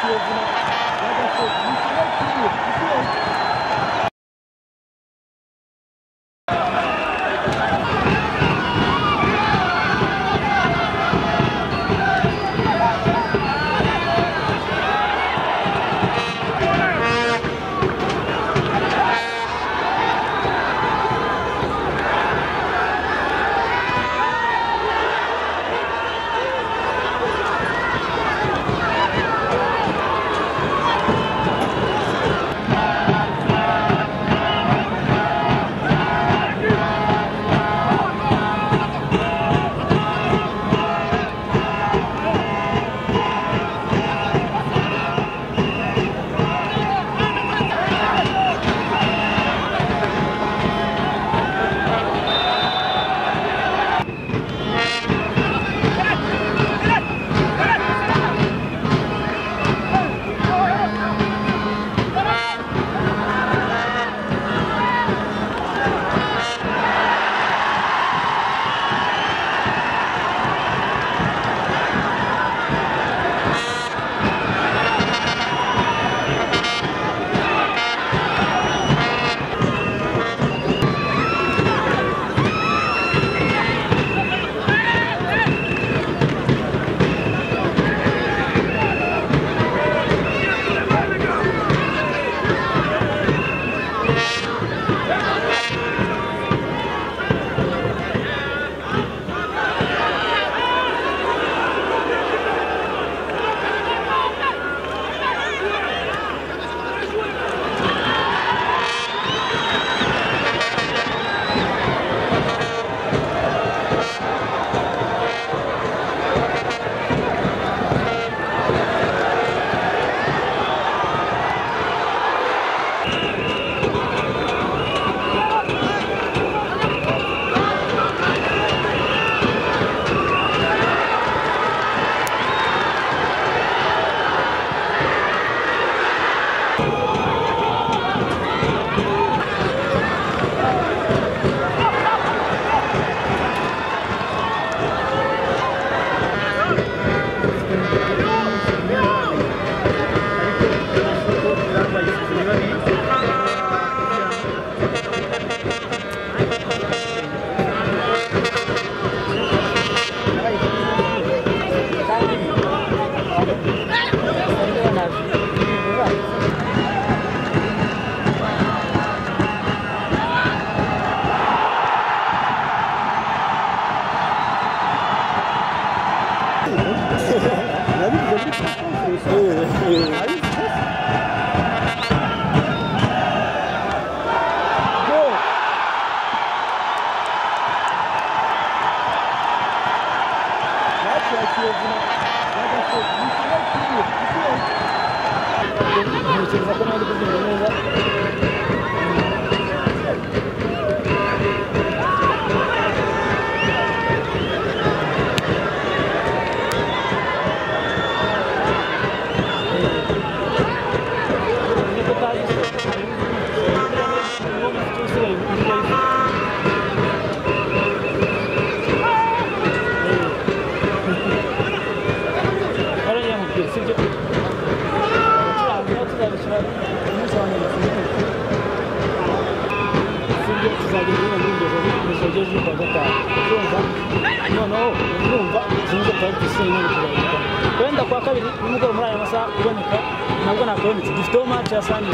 Kwenda kwa kabiri nimugoro muri aya masaha kuboneka nabwo nakabonetse dufite match ya Sunday.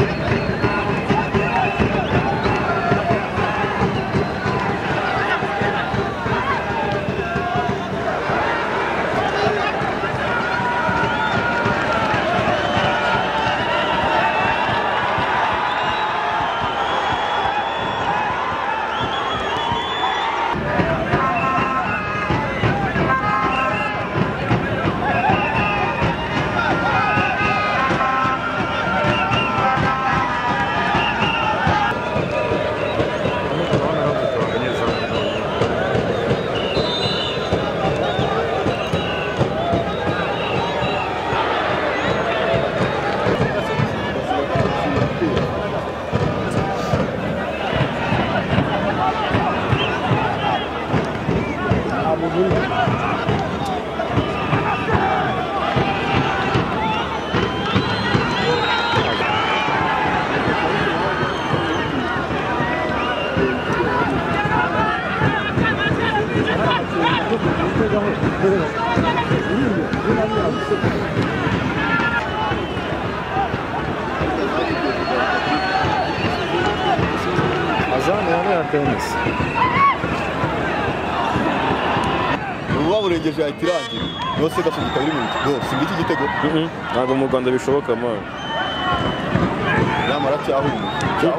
urubaburengeje ahita irangira niho se gasubika biri mu gitego simba iki gitego ntabwo mu Rwanda bishoboka man nyamara cyahumye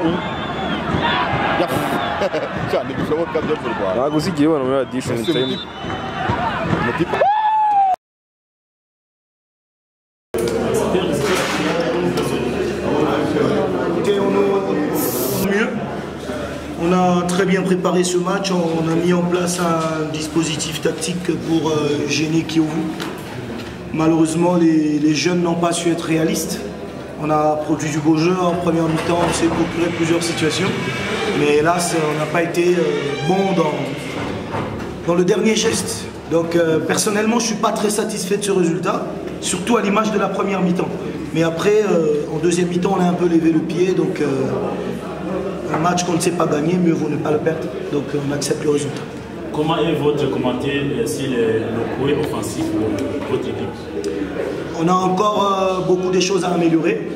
cyane bishoboka byo mu Rwanda ntabwo uzigiye ubona muri addition time On a très bien préparé ce match, on a mis en place un dispositif tactique pour gêner Kiyovu. Malheureusement, les jeunes n'ont pas su être réalistes. On a produit du beau jeu en première mi-temps, on s'est procuré plusieurs situations. Mais hélas, on n'a pas été bon dans le dernier geste. Donc personnellement, je ne suis pas très satisfait de ce résultat, surtout à l'image de la première mi-temps. Mais après, en deuxième mi-temps, on a un peu levé le pied. Donc un match qu'on ne sait pas gagner, mieux vaut ne pas le perdre. Donc on accepte le résultat. Comment est votre commentaire sur le côté offensif de votre équipe? On a encore beaucoup de choses à améliorer.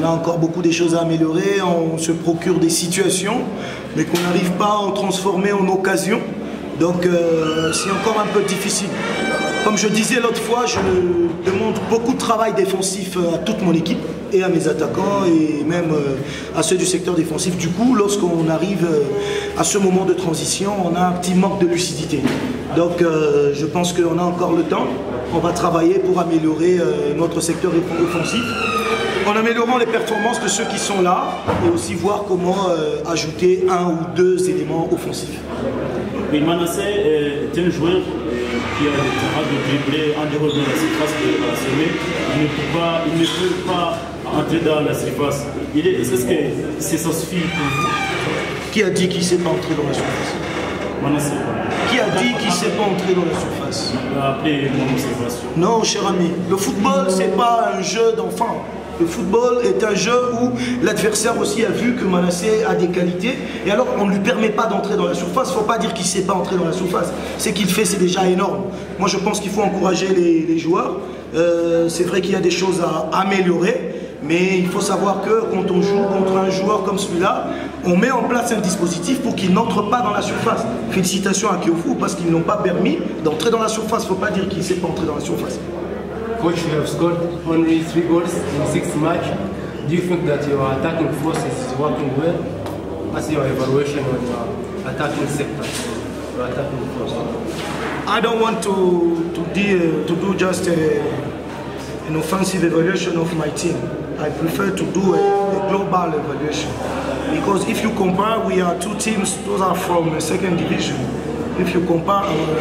On se procure des situations, mais qu'on n'arrive pas à en transformer en occasion. Donc c'est encore un peu difficile. Comme je disais l'autre fois, je demande beaucoup de travail défensif à toute mon équipe et à mes attaquants et même à ceux du secteur défensif. Du coup, lorsqu'on arrive à ce moment de transition, on a un petit manque de lucidité. Donc je pense qu'on a encore le temps. On va travailler pour améliorer notre secteur offensif en améliorant les performances de ceux qui sont là et aussi voir comment ajouter un ou deux éléments offensifs. Oui, Manasseh est un joueur qui a le talent de dribbler en dehors de la surface de la semaine. Il ne peut pas entrer dans la surface. Est-ce que ça suffit pour vous? Qui a dit qu'il ne sait pas entrer dans la surface? Manasseh. Qui a dit qu'il ne sait pas entrer dans la surface? Après mon observation. Non, cher ami. Le football, ce n'est pas un jeu d'enfant. Le football est un jeu où l'adversaire aussi a vu que Manasseh a des qualités et alors on ne lui permet pas d'entrer dans la surface. Il ne faut pas dire qu'il ne sait pas entrer dans la surface. Ce qu'il fait, c'est déjà énorme. Moi, je pense qu'il faut encourager les joueurs. C'est vrai qu'il y a des choses à améliorer, mais il faut savoir que quand on joue contre un joueur comme celui-là, on met en place un dispositif pour qu'il n'entre pas dans la surface. Félicitations à Kiyovu parce qu'ils n'ont pas permis d'entrer dans la surface. Il ne faut pas dire qu'il ne sait pas entrer dans la surface. Coach, you have scored only 3 goals in 6 matches. Do you think that your attacking force is working well? What's your evaluation on your attacking sector, your attacking force? I don't want to do just an offensive evaluation of my team. I prefer to do a global evaluation. Because if you compare, we are 2 teams, those are from the 2nd division. If you compare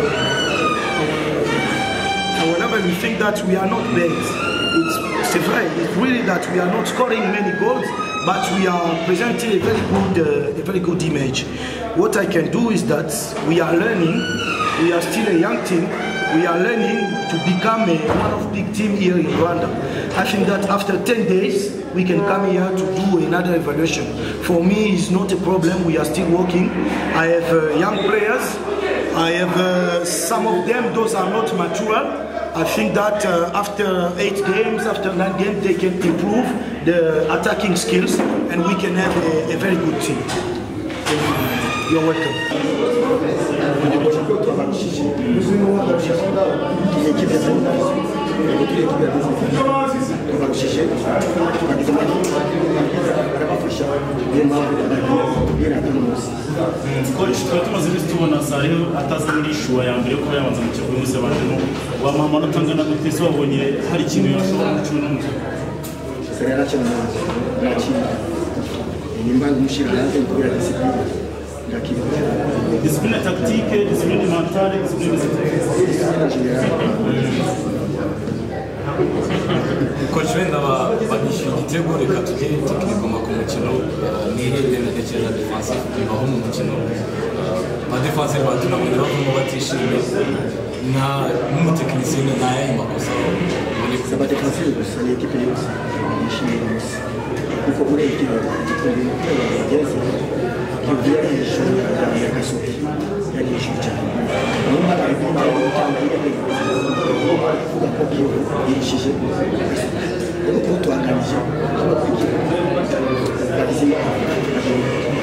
our level, we think that we are not bad. It's really that we are not scoring many goals, but we are presenting a very good image. What I can do is that we are learning. We are still a young team. We are learning to become one of the big team here in Rwanda. I think that after 10 days, we can come here to do another evaluation. For me, it's not a problem. We are still working. I have young players. I have some of them, those are not mature. I think that after 8 games, after 9 games, they can improve the attacking skills and we can have a very good team. You're welcome. Coach, tukaba tumaze iminsi tubona Salihu ataza muri ishuwa ya mbere kuba yabanza mu kibuga umunsi yabanjemo wamuha amanota angana gute se wabonye hari ikintu yashobora gucuna n'umutwe? Discipline tactique, discipline mentale, discipline Coach wenda banishyuye igitego reka tujye tukigoma ku mukino n'ihirwe ndatekereza defensive bibaho mu mukino abadefenseri batunabonye bavamo batishimye n'umutekinisiye ntayahe makosa c'est pas défensif, c'est l'équipe yose yishimiye gusa kuko muri iki gihe Kiyovu yarishije ya Gasogi yarishije cyane niba ari gutanga kuvuga ko Kiyovu yarishije rero ko tuhakanije bagize